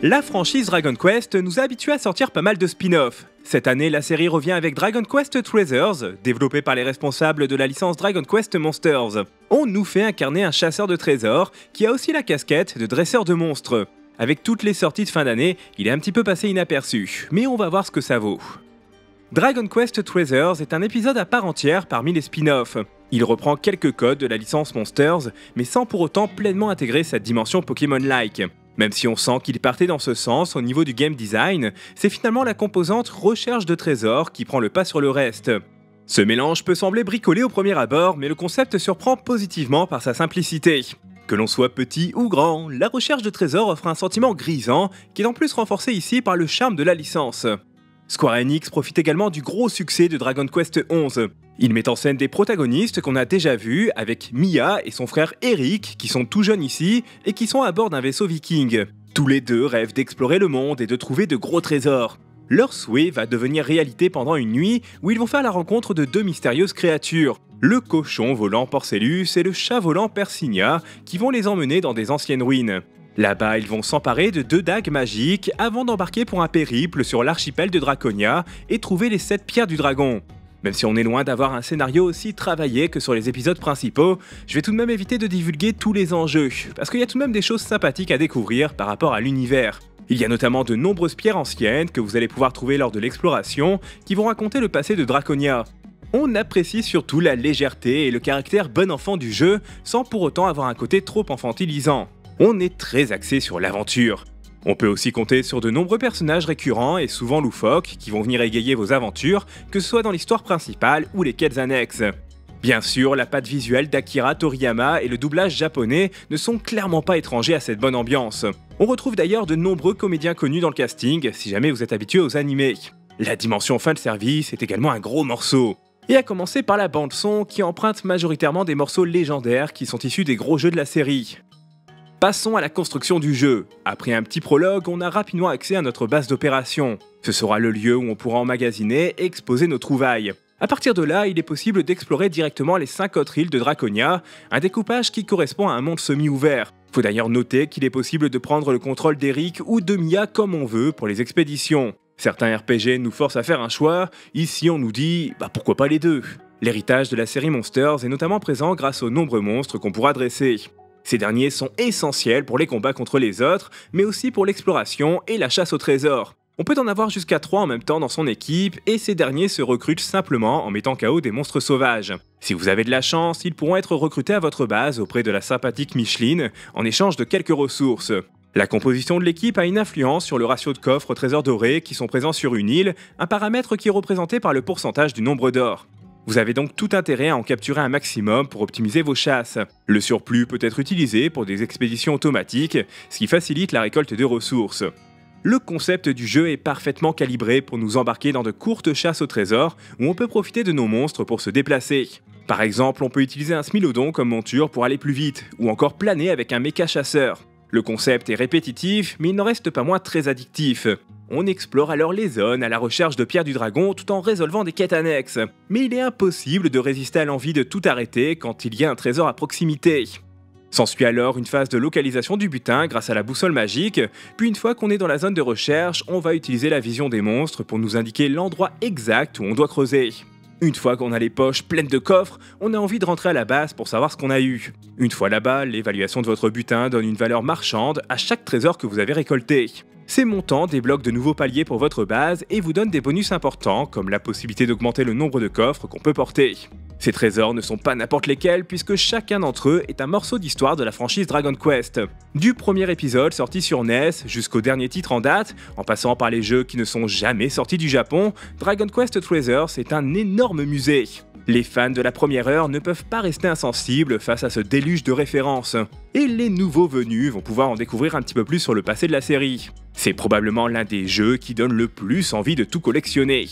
La franchise Dragon Quest nous a habitués à sortir pas mal de spin-offs. Cette année, la série revient avec Dragon Quest Treasures, développé par les responsables de la licence Dragon Quest Monsters. On nous fait incarner un chasseur de trésors qui a aussi la casquette de dresseur de monstres. Avec toutes les sorties de fin d'année, il est un petit peu passé inaperçu, mais on va voir ce que ça vaut. Dragon Quest Treasures est un épisode à part entière parmi les spin-offs. Il reprend quelques codes de la licence Monsters, mais sans pour autant pleinement intégrer cette dimension Pokémon-like. Même si on sent qu'il partait dans ce sens au niveau du game design, c'est finalement la composante recherche de trésors qui prend le pas sur le reste. Ce mélange peut sembler bricolé au premier abord, mais le concept surprend positivement par sa simplicité. Que l'on soit petit ou grand, la recherche de trésors offre un sentiment grisant, qui est en plus renforcé ici par le charme de la licence. Square Enix profite également du gros succès de Dragon Quest XI. Il met en scène des protagonistes qu'on a déjà vus, avec Mia et son frère Eric, qui sont tout jeunes ici, et qui sont à bord d'un vaisseau viking. Tous les deux rêvent d'explorer le monde et de trouver de gros trésors. Leur souhait va devenir réalité pendant une nuit, où ils vont faire la rencontre de deux mystérieuses créatures, le cochon volant Porcellus et le chat volant Persigna, qui vont les emmener dans des anciennes ruines. Là-bas, ils vont s'emparer de deux dagues magiques avant d'embarquer pour un périple sur l'archipel de Draconia et trouver les 7 pierres du dragon. Même si on est loin d'avoir un scénario aussi travaillé que sur les épisodes principaux, je vais tout de même éviter de divulguer tous les enjeux, parce qu'il y a tout de même des choses sympathiques à découvrir par rapport à l'univers. Il y a notamment de nombreuses pierres anciennes que vous allez pouvoir trouver lors de l'exploration, qui vont raconter le passé de Draconia. On apprécie surtout la légèreté et le caractère bon enfant du jeu, sans pour autant avoir un côté trop infantilisant. On est très axé sur l'aventure. On peut aussi compter sur de nombreux personnages récurrents et souvent loufoques qui vont venir égayer vos aventures, que ce soit dans l'histoire principale ou les quêtes annexes. Bien sûr, la patte visuelle d'Akira Toriyama et le doublage japonais ne sont clairement pas étrangers à cette bonne ambiance. On retrouve d'ailleurs de nombreux comédiens connus dans le casting, si jamais vous êtes habitué aux animés. La dimension fan service est également un gros morceau. Et à commencer par la bande-son qui emprunte majoritairement des morceaux légendaires qui sont issus des gros jeux de la série. Passons à la construction du jeu. Après un petit prologue, on a rapidement accès à notre base d'opération. Ce sera le lieu où on pourra emmagasiner et exposer nos trouvailles. A partir de là, il est possible d'explorer directement les 5 autres îles de Draconia, un découpage qui correspond à un monde semi-ouvert. Faut d'ailleurs noter qu'il est possible de prendre le contrôle d'Eric ou de Mia comme on veut pour les expéditions. Certains RPG nous forcent à faire un choix, ici on nous dit pourquoi pas les deux. L'héritage de la série Monsters est notamment présent grâce aux nombreux monstres qu'on pourra dresser. Ces derniers sont essentiels pour les combats contre les autres, mais aussi pour l'exploration et la chasse au trésor. On peut en avoir jusqu'à 3 en même temps dans son équipe, et ces derniers se recrutent simplement en mettant KO des monstres sauvages. Si vous avez de la chance, ils pourront être recrutés à votre base auprès de la sympathique Micheline, en échange de quelques ressources. La composition de l'équipe a une influence sur le ratio de coffres au trésor doré qui sont présents sur une île, un paramètre qui est représenté par le pourcentage du nombre d'or. Vous avez donc tout intérêt à en capturer un maximum pour optimiser vos chasses. Le surplus peut être utilisé pour des expéditions automatiques, ce qui facilite la récolte de ressources. Le concept du jeu est parfaitement calibré pour nous embarquer dans de courtes chasses au trésor où on peut profiter de nos monstres pour se déplacer. Par exemple, on peut utiliser un Smilodon comme monture pour aller plus vite, ou encore planer avec un méca chasseur. Le concept est répétitif, mais il n'en reste pas moins très addictif. On explore alors les zones à la recherche de pierres du dragon tout en résolvant des quêtes annexes. Mais il est impossible de résister à l'envie de tout arrêter quand il y a un trésor à proximité. S'ensuit alors une phase de localisation du butin grâce à la boussole magique, puis une fois qu'on est dans la zone de recherche, on va utiliser la vision des monstres pour nous indiquer l'endroit exact où on doit creuser. Une fois qu'on a les poches pleines de coffres, on a envie de rentrer à la base pour savoir ce qu'on a eu. Une fois là-bas, l'évaluation de votre butin donne une valeur marchande à chaque trésor que vous avez récolté. Ces montants débloquent de nouveaux paliers pour votre base et vous donnent des bonus importants, comme la possibilité d'augmenter le nombre de coffres qu'on peut porter. Ces trésors ne sont pas n'importe lesquels puisque chacun d'entre eux est un morceau d'histoire de la franchise Dragon Quest. Du premier épisode sorti sur NES jusqu'au dernier titre en date, en passant par les jeux qui ne sont jamais sortis du Japon, Dragon Quest Treasures est un énorme musée. Les fans de la première heure ne peuvent pas rester insensibles face à ce déluge de références. Et les nouveaux venus vont pouvoir en découvrir un petit peu plus sur le passé de la série. C'est probablement l'un des jeux qui donne le plus envie de tout collectionner.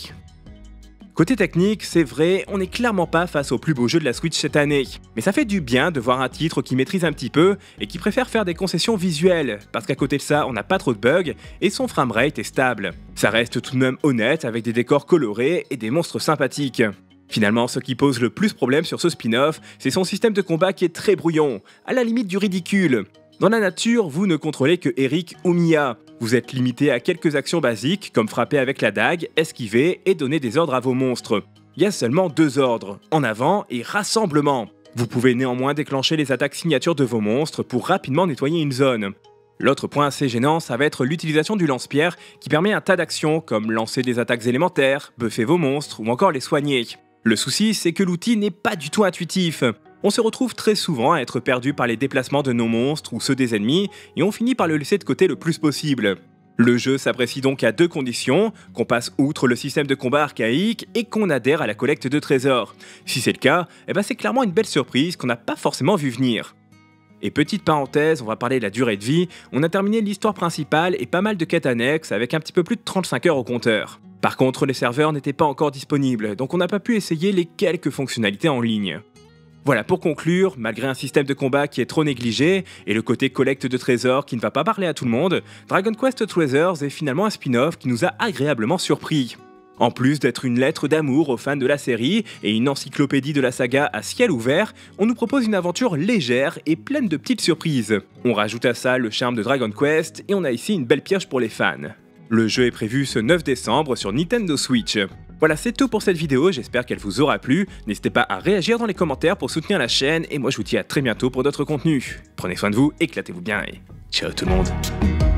Côté technique, c'est vrai, on n'est clairement pas face au plus beau jeu de la Switch cette année. Mais ça fait du bien de voir un titre qui maîtrise un petit peu et qui préfère faire des concessions visuelles, parce qu'à côté de ça, on n'a pas trop de bugs et son framerate est stable. Ça reste tout de même honnête avec des décors colorés et des monstres sympathiques. Finalement, ce qui pose le plus problème sur ce spin-off, c'est son système de combat qui est très brouillon, à la limite du ridicule. Dans la nature, vous ne contrôlez que Eric ou Mia. Vous êtes limité à quelques actions basiques comme frapper avec la dague, esquiver et donner des ordres à vos monstres. Il y a seulement 2 ordres, en avant et rassemblement. Vous pouvez néanmoins déclencher les attaques signatures de vos monstres pour rapidement nettoyer une zone. L'autre point assez gênant, ça va être l'utilisation du lance-pierre qui permet un tas d'actions comme lancer des attaques élémentaires, buffer vos monstres ou encore les soigner. Le souci, c'est que l'outil n'est pas du tout intuitif. On se retrouve très souvent à être perdu par les déplacements de nos monstres ou ceux des ennemis et on finit par le laisser de côté le plus possible. Le jeu s'apprécie donc à 2 conditions, qu'on passe outre le système de combat archaïque et qu'on adhère à la collecte de trésors. Si c'est le cas, c'est clairement une belle surprise qu'on n'a pas forcément vu venir. Et petite parenthèse, on va parler de la durée de vie, on a terminé l'histoire principale et pas mal de quêtes annexes avec un petit peu plus de 35 heures au compteur. Par contre, les serveurs n'étaient pas encore disponibles, donc on n'a pas pu essayer les quelques fonctionnalités en ligne. Voilà, pour conclure, malgré un système de combat qui est trop négligé et le côté collecte de trésors qui ne va pas parler à tout le monde, Dragon Quest Treasures est finalement un spin-off qui nous a agréablement surpris. En plus d'être une lettre d'amour aux fans de la série et une encyclopédie de la saga à ciel ouvert, on nous propose une aventure légère et pleine de petites surprises. On rajoute à ça le charme de Dragon Quest et on a ici une belle pioche pour les fans. Le jeu est prévu ce 9 décembre sur Nintendo Switch. Voilà, c'est tout pour cette vidéo, j'espère qu'elle vous aura plu. N'hésitez pas à réagir dans les commentaires pour soutenir la chaîne et moi je vous dis à très bientôt pour d'autres contenus. Prenez soin de vous, éclatez-vous bien et ciao tout le monde.